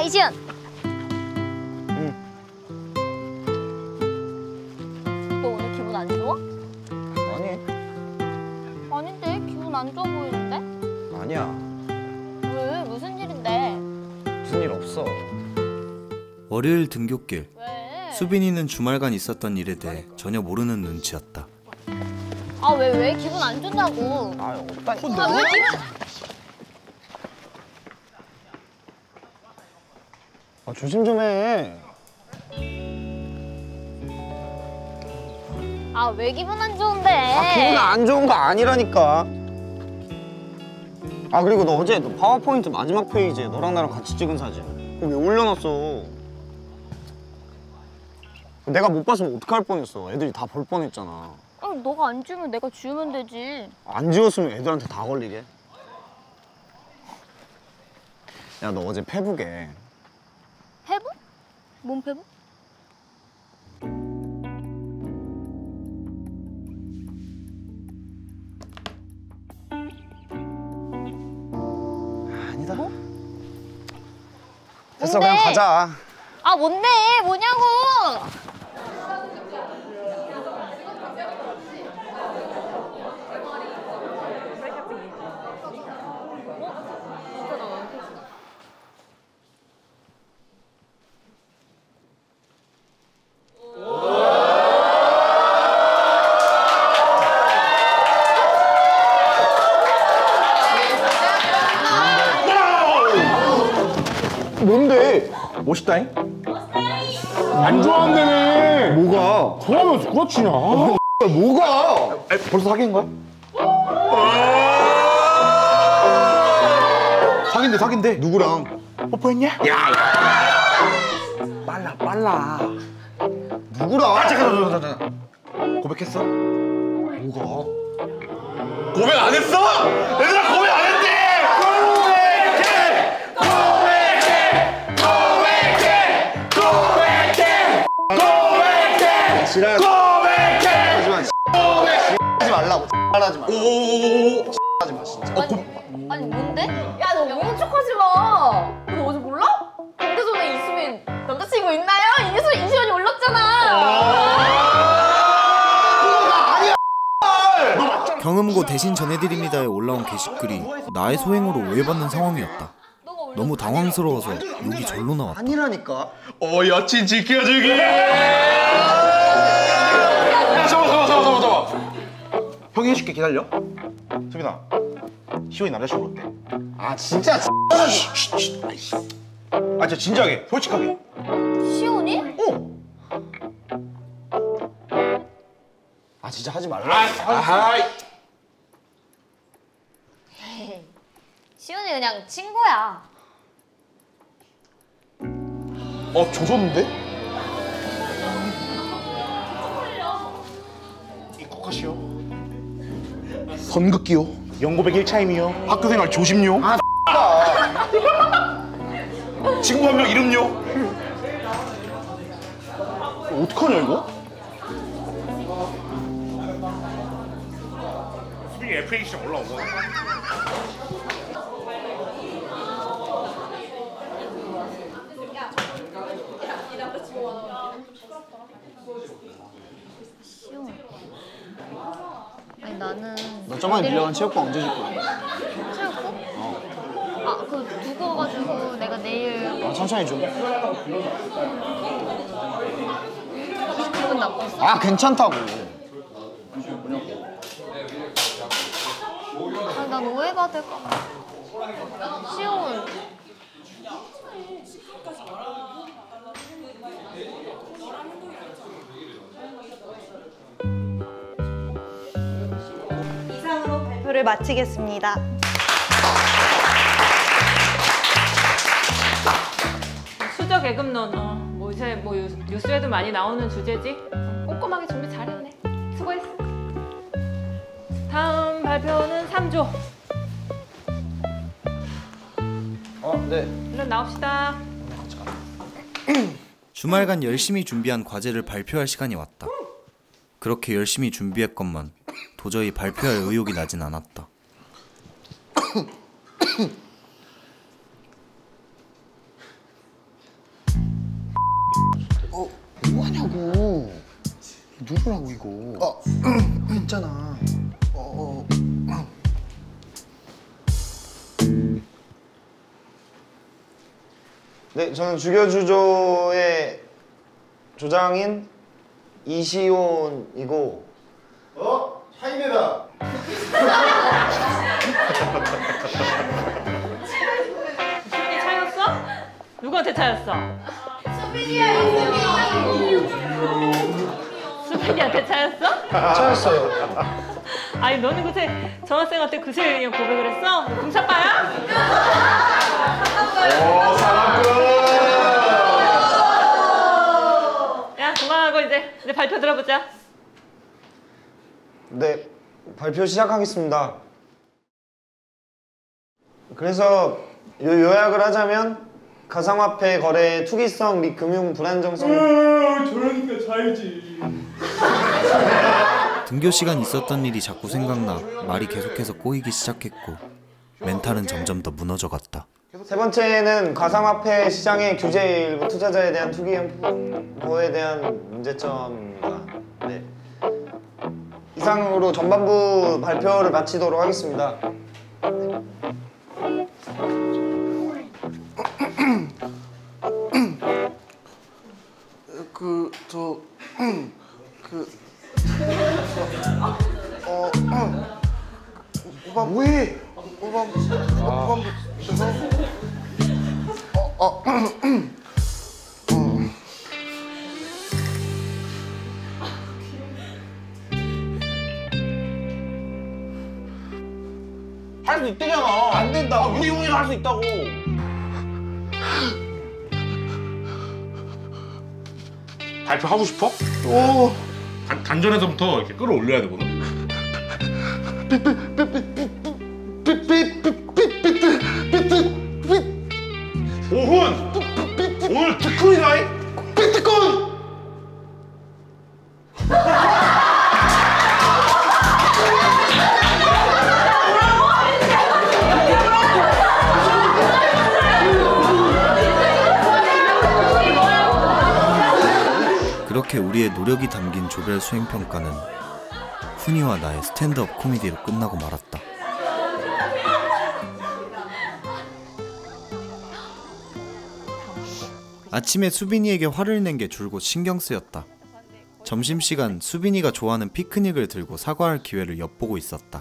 이시연. 너 오늘 기분 안 좋아? 아니. 아닌데 기분 안 좋아 보이는데? 아니야. 왜? 무슨 일인데? 무슨 일 없어. 월요일 등굣길. 왜? 수빈이는 주말간 있었던 일에 대해 전혀 모르는 눈치였다. 아 왜 기분 안 좋냐고. 아 없다니까. 아 왜 기분? 아 조심 좀 해. 아 왜 기분 안 좋은데? 아 기분 안 좋은 거 아니라니까. 아 그리고 너 어제 너 파워포인트 마지막 페이지에 너랑 나랑 같이 찍은 사진 그거 왜 올려놨어? 내가 못 봤으면 어떡할 뻔했어. 애들이 다 볼 뻔했잖아. 아, 너가 안 지우면 내가 지우면 되지. 안 지웠으면 애들한테 다 걸리게. 야 너 어제 페북에 페북? 뭔 페북? 아니다. 뭐? 됐어 뭔데? 그냥 가자. 아 뭔데? 뭐냐고! 뭔데? 멋있다잉? 안 좋아한다네. 뭐가? 좋아하면 그렇지냐. 뭐가? 벌써 사귄 거야? 사귄대. 누구랑? 뽀뽀했냐? 빨라. 누구랑? 잠깐. 고백했어? 뭐가? 고백 안 했어? 얘들아 고백 안 했대! 지랄. 고백해! 하지마. 하지 말라고. 하지 마. 오오오오. 하지 마 진짜. 아니 뭔데? 야, 너 모른 척하지 마. 너 어제 몰라? 공대전에 이수민 남자친구 있나요? 이시연이 올렸잖아. 경음고 대신 전해드립니다에 올라온 게시글이 나의 소행으로 오해받는 상황이었다. 너무 당황스러워서 욕이 절로 나왔다. 아니라니까. 여친 지켜주기! 야, 잡아. 형이 해줄게, 기다려. 수빈아, 시원이 남자친구 어때? 아 진짜. 진짜 진지하게, 솔직하게. 시온이? 아 진짜 하지 말라. 아하이. 시온이 그냥 친구야. 조졌는데? 입국하시오. 선긋기요. 연고백 1차임이요. 학교생활 조심요. 친구 한 명 이름요. 어떡하냐 이거? 수빈이 FA 시장 올라온 거. 시온. 아니 나는. 너 저번에 빌려간 체육관 언제 줄 거야? 체육복? 아 그거 두고 가지고 내가 내일. 아 천천히 줘. 기분 나빴어? 아 괜찮다고. 아니 난 오해받을까 봐. 시온. 이상으로 발표를 마치겠습니다. 수저 계급론, 뭐 이제 뭐 뉴스에도 많이 나오는 주제지. 꼼꼼하게 준비 잘했네. 수고했어. 다음 발표는 3조. 네. 얼른 나옵시다. 주말간 열심히 준비한 과제를 발표할 시간이 왔다. 그렇게 열심히 준비했건만 도저히 발표할 의욕이 나진 않았다. 누구? 누구라고 이거? 있잖아. 네, 저는 주교주조의 조장인 이시온이고. 차이네다. 수빈이 차였어? 누구한테 차였어? 수빈이한테 차였어? 차였어요. 아니 너는 그새 전학생한테 그새 그냥 고백을 했어? 너 공사빠야? 오, 사랑꾼. 야 그만하고 이제 발표 들어보자. 네, 발표 시작하겠습니다. 그래서 요약을 하자면 가상화폐 거래의 투기성 및 금융 불안정성. 저러니까 잘지. 등교 시간 있었던 일이 자꾸 생각나 말이 계속해서 꼬이기 시작했고 멘탈은 점점 더 무너져갔다. 세 번째는 가상화폐 시장의 규제 일부 투자자에 대한 투기 행보에 대한 문제점입니다. 네. 이상으로 전반부 발표를 마치도록 하겠습니다. 왜? 할 수 있대잖아. 안 된다. 우리 용이는 할 수 있다고. 발표하고 싶어? 단전에서부터 이렇게 끌어올려야 되거든. 오훈! 오늘 특훈이다. 비트콘! 그렇게 우리의 노력이 담긴 조별 수행평가는 훈이와 나의 스탠드업 코미디로 끝나고 말았다. 아침에 수빈이에게 화를 낸 게 줄곧 신경 쓰였다. 점심시간 수빈이가 좋아하는 피크닉을 들고 사과할 기회를 엿보고 있었다.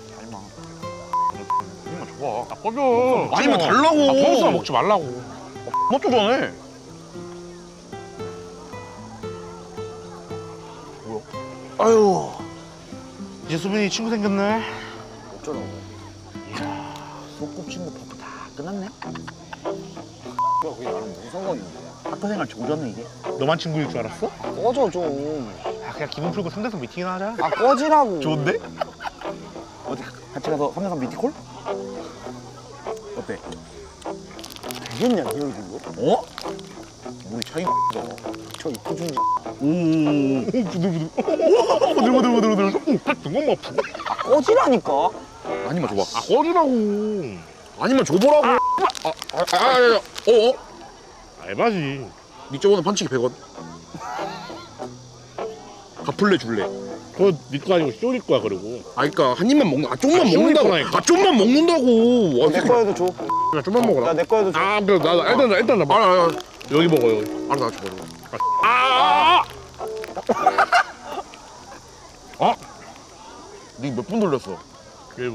좋아. 아, 꺼져. 아니면 달라고. 아, 버섯만 먹지 말라고. 뭣도 전에. 아유. 이제 수빈이 친구 생겼네. 어쩌라고. 소꿉친구 버프 다 끝났네? 야, 그게 나랑 무슨 상관인데? 학교생활 조졌네 이게? 너만 친구일 줄 알았어? 꺼져 좀. 아, 그냥 기분 풀고 3대3 미팅이나 하자. 아, 꺼지라고. 좋은데? 어디 같이 가서 3대3 미티콜? 어때? 되겠냐 이 얼굴로? 어? 우리 차이 저 이쁘준지. 오, 부들부들. 등공 아프고. 아, 꺼지라니까. 아니면 줘봐. 아, 꺼지라고. 아니면 줘보라고. 알바지. 니 저번에 판치기 100원. 갚을래 줄래? 그거 니거 아니고 쇼리 거야, 그리고. 아 그니까 한 입만 먹는. 아 좀만 아, 먹는다고. 쇼니꺼라니까. 아 좀만 먹는다고. 내 거에도 줘. 야, 좀만 먹어라. 나 내 거에도 줘. 아, 그래, 일단 나 먹어. 여기 먹어, 여기. 알아 나 줘봐. 니 몇 분 돌렸어? 1분.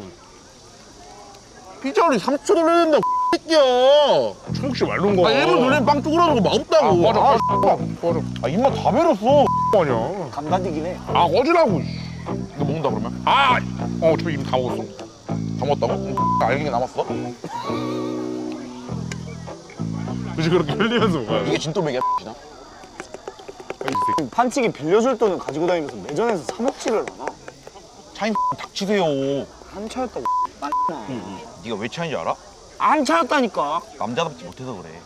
피자를 3초 돌려야 된다. 새끼야. 혹시 말론 거. 아 1분 돌리면 빵 쭈그러는 거 맛없다고. 맞아. 아 입맛 다 베렸어. 아니야. 감다디긴 해. 아, 꺼지라고. 이거 먹는다 그러면? 저 이미 다 먹었어. 다 먹었다고? 알갱이 남았어? 굳이 그렇게 흘리면서 먹어야 돼. 이게 진또맥이야 나? 판치기 빌려줄 돈을 가지고 다니면서 매점에서 사 먹지를 않아. 차인 닥치세요. 한 차였다고. 네가 왜 차인지 알아? 안 차였다니까. 남자답지 못해서 그래.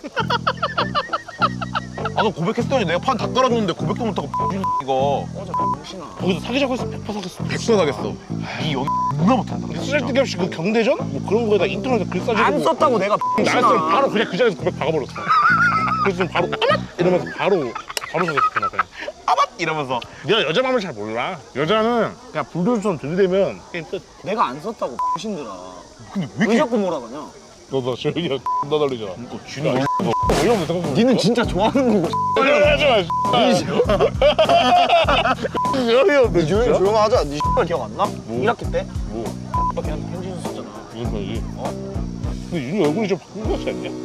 아 너 고백했더니 내가 판 다 깔아줬는데 고백도 못하고 이거 거기서 사귀자고 했어. 100% 사귀었어. 100% 사겠어. 니 연기 누나 못한다. 쓰잘데기 없이 그 경대전? 뭐 그런 거에다 인터넷에 글 써주고. 안 썼다고 내가. 나였으면 바로 그냥 그 자리에서 고백 박아버렸어. 그래서 바로 이러면서 바로 사귀었구나 그냥. 아맛 이러면서. 네가 여자 마음을 잘 몰라. 여자는 그냥 불도저처럼 들이대면 게임 끝. 내가 안 썼다고 신들아. 근데 왜 왜 이렇게 자꾸 몰아가냐? 너도 저기야 나 달리잖아. 그거 쥐는 어이없는 생각. 니는 진짜 좋아하는 거고. 하지 마. 어이없네 진짜. 조용하자. 니 X발 기억 안 나? 뭐? 1학기 때? 뭐? 오빠 걔한테 편지 썼잖아. 무슨 말이지? 근데 윤이 얼굴이 좀 바꾼 것 같지 않냐?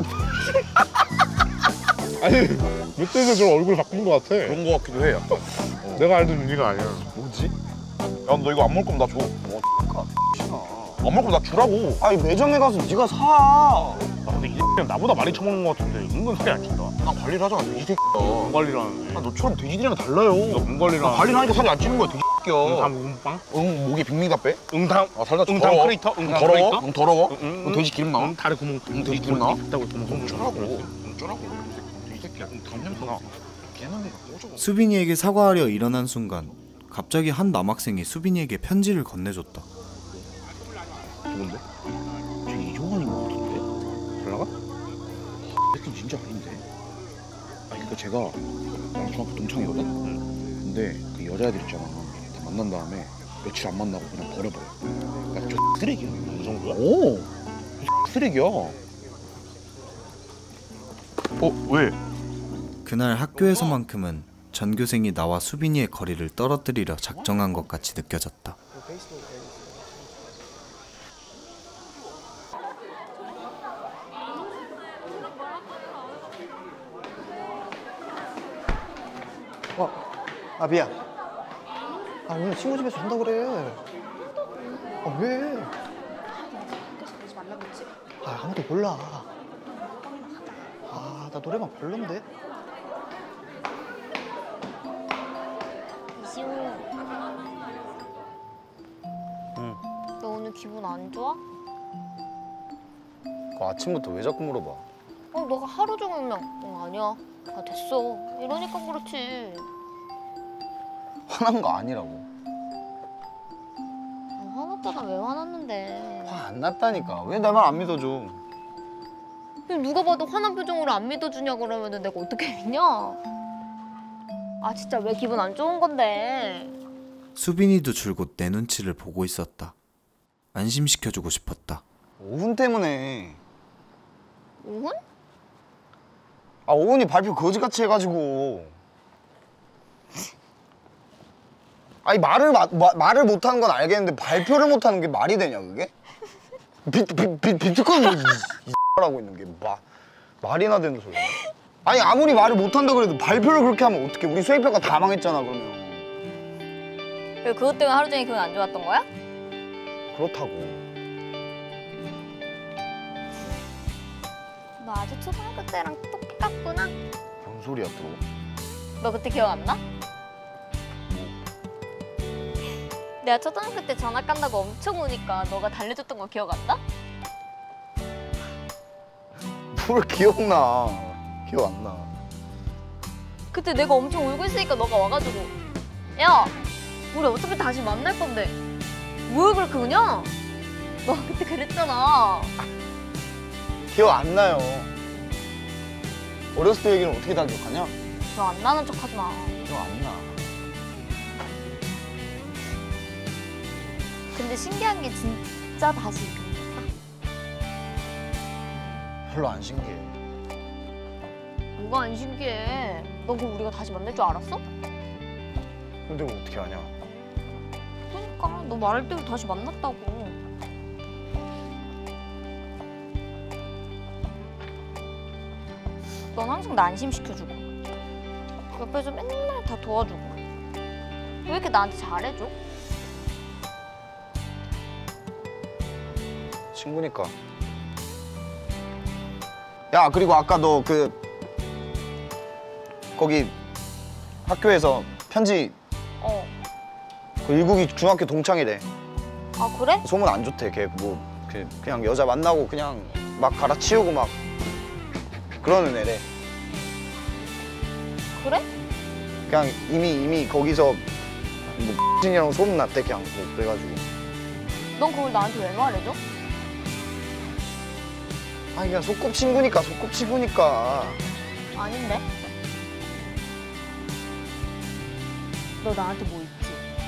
아니 몇 대에서 좀 얼굴 바꾼 것 같아. 그런 거 같기도 해 약간. 내가 알던 윤이가 아니야. 뭐지? 야 너 이거 안 먹을 거면 나 줘. 안 먹을 거면 나 주라고. 아니 매점에 가서 네가 사. 아, 근데 이 X는 나보다 많이 처먹는 것 같은데 은근 살이 안 찐다. 나 관리를 하잖아 돼지 새끼야. 몸 관리를 하는데. 나 너처럼 돼지들이랑 달라요. 너몸 관리를 나 관리를 하니까 살이 안 찌는 거야 돼지 새끼야. 응삼 응빵? 응 목에 빅미다 빼? 응삼 아 살다 좀 응삼 더러워. 크리터? 응삼 더러워? 크리터? 응 더러워? 응, 응 돼지 기름 나와? 응 다리 구멍 돼지 기름 나와? 있다고 구멍 쩌라고. 응 쩌라고. 돼지 새끼야. 응 담 냄새 나. 걔는 꺼져. 수빈이에게 사과하려 일어난 순간 갑자기 한 남학생이 수빈이에게 편지를 건네줬다. 누군데? 쟤 이종환인 것 같은데? 잘 나가? 새끼 진짜 아닌데? 아니 그니까 제가 나랑 중학교 동창이거든? 근데 그 여자애들 있잖아 다 만난 다음에 며칠 안 만나고 그냥 버려버려. 야 저 쓰레기야. 그 정도야? 오! 쓰레기야. 왜? 그날 학교에서만큼은 전교생이 나와 수빈이의 거리를 떨어뜨리려 작정한 것 같이 느껴졌다. 아 미안. 아 오늘 친구 집에서 잔다 그래. 아 왜? 아 아무도 몰라. 아 나 노래방 별론데. 이시우. 응. 너 오늘 기분 안 좋아? 아침부터 왜 자꾸 물어봐? 너가 하루 종일면 아니야. 아 됐어. 이러니까 그렇지. 화난 거 아니라고. 화났잖아. 왜 화났는데? 화 안 났다니까. 왜 내 말 안 믿어줘? 누가 봐도 화난 표정으로 안 믿어주냐 그러면은 내가 어떻게 믿냐? 아 진짜 왜 기분 안 좋은 건데? 수빈이도 줄곧 내 눈치를 보고 있었다. 안심시켜주고 싶었다. 오훈 때문에. 오훈? 아 오훈이 발표 거지같이 해가지고. 아니 말을 못하는 건 알겠는데 발표를 못하는 게 말이 되냐 그게? 비트코인 라고 있는 게 말이나 되는 소리야. 아니 아무리 말을 못한다 그래도 발표를 그렇게 하면 어떡해. 우리 수행평가 다 망했잖아 그러면. 왜 그것 때문에 하루 종일 기분 안 좋았던 거야? 그렇다고. 너 아주 초등학교 때랑 똑같구나. 뭔 소리야 또. 너 그때 기억 안 나? 내가 초등학교 때 전학 간다고 엄청 우니까 너가 달래줬던 거 기억 안 나? 뭘 기억나. 기억 안 나. 그때 내가 엄청 울고 있으니까 너가 와가지고 야! 우리 어차피 다시 만날 건데 왜 그렇게 우냐? 너 그때 그랬잖아. 기억 안 나요. 어렸을 때 얘기는 어떻게 다 기억하냐? 너 안 나는 척 하지 마. 기억 안 나. 근데 신기한 게 진짜 다시 기분 좋다. 별로 안 신기해. 뭐가 안 신기해. 너 그거 우리가 다시 만날 줄 알았어? 근데 어떻게 아냐? 그러니까 너 말할 때도 다시 만났다고. 넌 항상 나 안심시켜주고 옆에서 맨날 다 도와주고 왜 이렇게 나한테 잘해줘? 친구니까. 야 그리고 아까 너 거기 학교에서 편지 그 일국이 중학교 동창이래. 아 그래? 소문 안 좋대. 걔 그냥 여자 만나고 그냥 막 갈아치우고 막 그러는 애래. 그래? 그냥 이미 거기서 뭐 X이랑 소문 났대. 그냥 뭐 그래가지고. 넌 그걸 나한테 왜 말해줘? 아니 그냥 소꿉친구니까. 아닌데? 너 나한테 뭐 있지?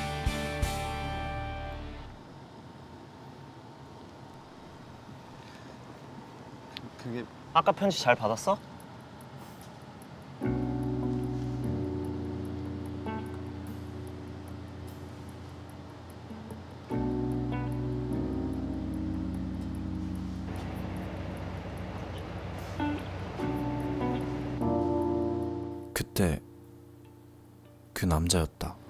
그게 아까 편지 잘 받았어? 그때 그 남자였다.